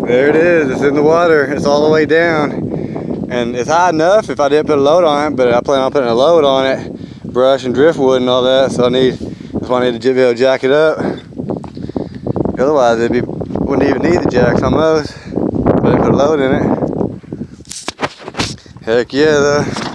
There it is. It's in the water. It's all the way down. And it's high enough if I didn't put a load on it, but I plan on putting a load on it. Brush and driftwood and all that. So that's why I need to be able to jack it up. Otherwise, wouldn't even need the jacks almost. But I put a load in it. Heck yeah, though.